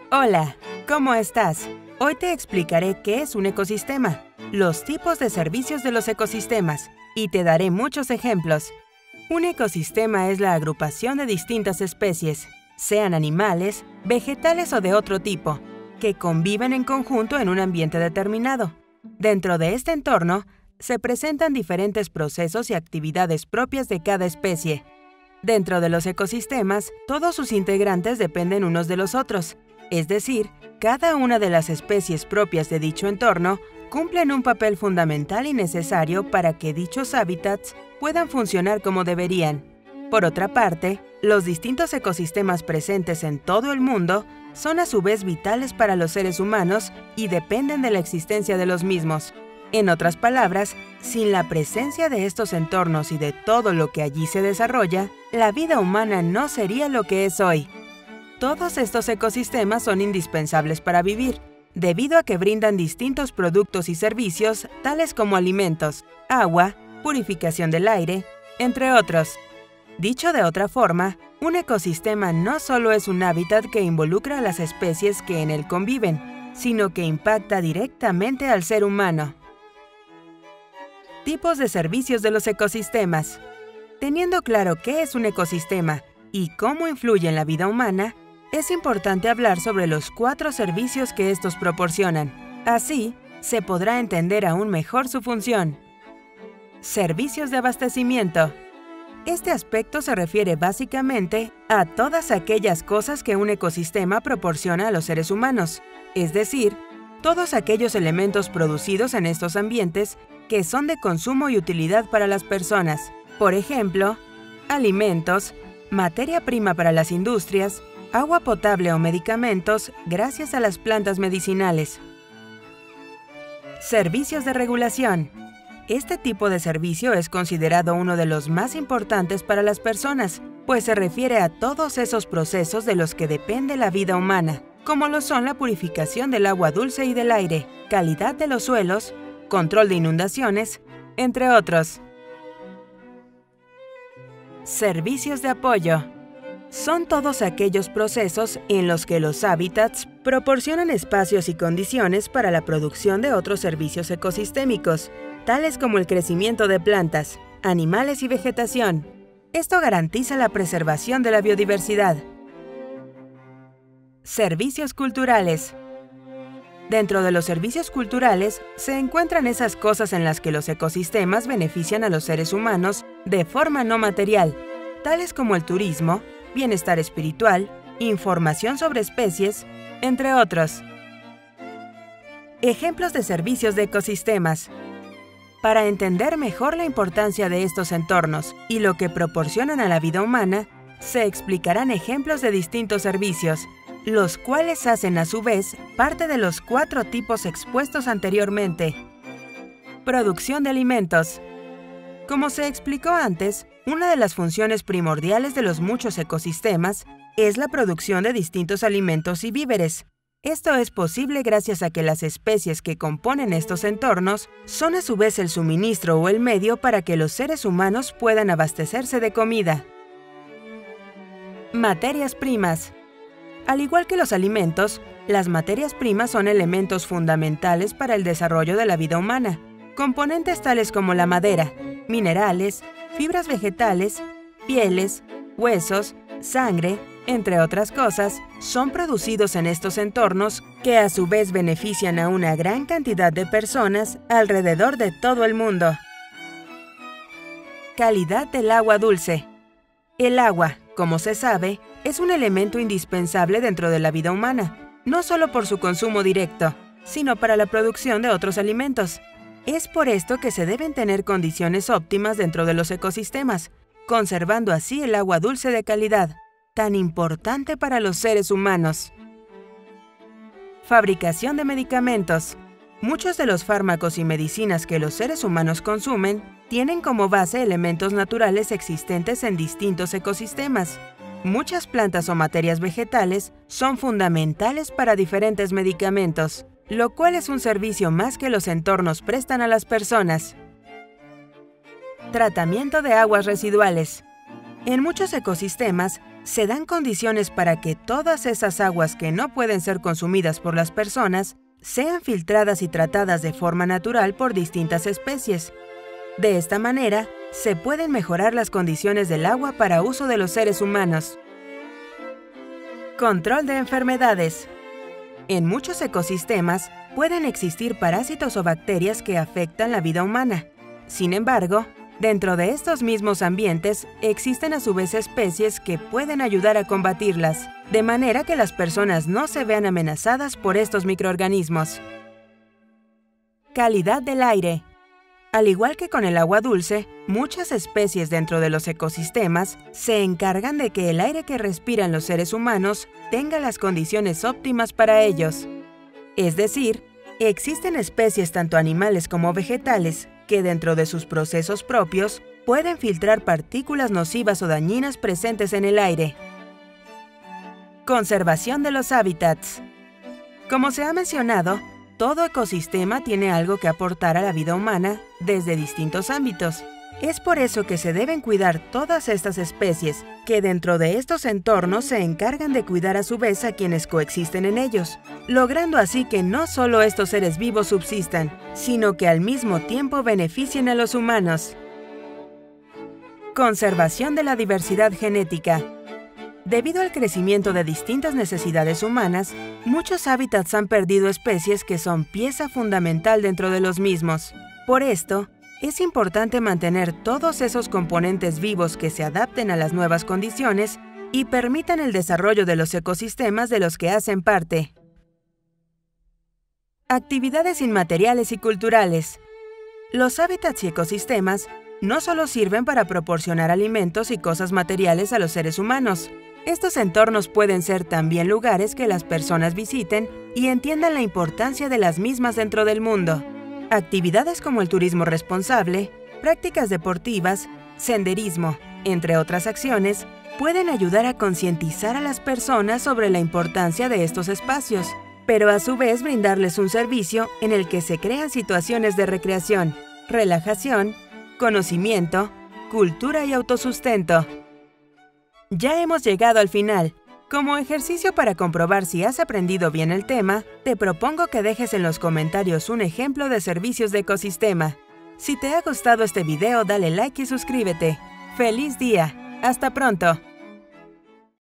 Hola, ¿cómo estás? Hoy te explicaré qué es un ecosistema, los tipos de servicios de los ecosistemas y te daré muchos ejemplos. Un ecosistema es la agrupación de distintas especies, sean animales, vegetales o de otro tipo, que conviven en conjunto en un ambiente determinado. Dentro de este entorno, se presentan diferentes procesos y actividades propias de cada especie. Dentro de los ecosistemas, todos sus integrantes dependen unos de los otros, es decir, cada una de las especies propias de dicho entorno cumplen un papel fundamental y necesario para que dichos hábitats puedan funcionar como deberían. Por otra parte, los distintos ecosistemas presentes en todo el mundo son a su vez vitales para los seres humanos y dependen de la existencia de los mismos. En otras palabras, sin la presencia de estos entornos y de todo lo que allí se desarrolla, la vida humana no sería lo que es hoy. Todos estos ecosistemas son indispensables para vivir, debido a que brindan distintos productos y servicios tales como alimentos, agua, purificación del aire, entre otros. Dicho de otra forma, un ecosistema no solo es un hábitat que involucra a las especies que en él conviven, sino que impacta directamente al ser humano. Tipos de servicios de los ecosistemas. Teniendo claro qué es un ecosistema y cómo influye en la vida humana, es importante hablar sobre los 4 servicios que estos proporcionan. Así, se podrá entender aún mejor su función. Servicios de abastecimiento. Este aspecto se refiere básicamente a todas aquellas cosas que un ecosistema proporciona a los seres humanos, es decir, todos aquellos elementos producidos en estos ambientes que son de consumo y utilidad para las personas. Por ejemplo, alimentos, materia prima para las industrias, agua potable o medicamentos gracias a las plantas medicinales. Servicios de regulación. Este tipo de servicio es considerado uno de los más importantes para las personas, pues se refiere a todos esos procesos de los que depende la vida humana, como lo son la purificación del agua dulce y del aire, calidad de los suelos, control de inundaciones, entre otros. Servicios de apoyo. Son todos aquellos procesos en los que los hábitats proporcionan espacios y condiciones para la producción de otros servicios ecosistémicos, tales como el crecimiento de plantas, animales y vegetación. Esto garantiza la preservación de la biodiversidad. Servicios culturales. Dentro de los servicios culturales se encuentran esas cosas en las que los ecosistemas benefician a los seres humanos de forma no material, tales como el turismo, bienestar espiritual, información sobre especies, entre otros. Ejemplos de servicios de ecosistemas. Para entender mejor la importancia de estos entornos y lo que proporcionan a la vida humana, se explicarán ejemplos de distintos servicios, los cuales hacen a su vez parte de los 4 tipos expuestos anteriormente. Producción de alimentos. Como se explicó antes, una de las funciones primordiales de los muchos ecosistemas es la producción de distintos alimentos y víveres. Esto es posible gracias a que las especies que componen estos entornos son a su vez el suministro o el medio para que los seres humanos puedan abastecerse de comida. Materias primas. Al igual que los alimentos, las materias primas son elementos fundamentales para el desarrollo de la vida humana. Componentes tales como la madera, minerales, fibras vegetales, pieles, huesos, sangre, entre otras cosas, son producidos en estos entornos que a su vez benefician a una gran cantidad de personas alrededor de todo el mundo. Calidad del agua dulce. El agua, como se sabe, es un elemento indispensable dentro de la vida humana, no solo por su consumo directo, sino para la producción de otros alimentos. Es por esto que se deben tener condiciones óptimas dentro de los ecosistemas, conservando así el agua dulce de calidad, tan importante para los seres humanos. Fabricación de medicamentos. Muchos de los fármacos y medicinas que los seres humanos consumen tienen como base elementos naturales existentes en distintos ecosistemas. Muchas plantas o materias vegetales son fundamentales para diferentes medicamentos, lo cual es un servicio más que los entornos prestan a las personas. Tratamiento de aguas residuales. En muchos ecosistemas se dan condiciones para que todas esas aguas que no pueden ser consumidas por las personas sean filtradas y tratadas de forma natural por distintas especies. De esta manera, se pueden mejorar las condiciones del agua para uso de los seres humanos. Control de enfermedades. En muchos ecosistemas pueden existir parásitos o bacterias que afectan la vida humana. Sin embargo, dentro de estos mismos ambientes existen a su vez especies que pueden ayudar a combatirlas, de manera que las personas no se vean amenazadas por estos microorganismos. Calidad del aire. Al igual que con el agua dulce, muchas especies dentro de los ecosistemas se encargan de que el aire que respiran los seres humanos tenga las condiciones óptimas para ellos. Es decir, existen especies tanto animales como vegetales que dentro de sus procesos propios pueden filtrar partículas nocivas o dañinas presentes en el aire. Conservación de los hábitats. Como se ha mencionado, todo ecosistema tiene algo que aportar a la vida humana desde distintos ámbitos. Es por eso que se deben cuidar todas estas especies, que dentro de estos entornos se encargan de cuidar a su vez a quienes coexisten en ellos, logrando así que no solo estos seres vivos subsistan, sino que al mismo tiempo beneficien a los humanos. Conservación de la diversidad genética. Debido al crecimiento de distintas necesidades humanas, muchos hábitats han perdido especies que son pieza fundamental dentro de los mismos. Por esto, es importante mantener todos esos componentes vivos que se adapten a las nuevas condiciones y permitan el desarrollo de los ecosistemas de los que hacen parte. Actividades inmateriales y culturales. Los hábitats y ecosistemas no solo sirven para proporcionar alimentos y cosas materiales a los seres humanos. Estos entornos pueden ser también lugares que las personas visiten y entiendan la importancia de las mismas dentro del mundo. Actividades como el turismo responsable, prácticas deportivas, senderismo, entre otras acciones, pueden ayudar a concientizar a las personas sobre la importancia de estos espacios, pero a su vez brindarles un servicio en el que se crean situaciones de recreación, relajación, conocimiento, cultura y autosustento. Ya hemos llegado al final. Como ejercicio para comprobar si has aprendido bien el tema, te propongo que dejes en los comentarios un ejemplo de servicios de ecosistema. Si te ha gustado este video, dale like y suscríbete. ¡Feliz día! ¡Hasta pronto!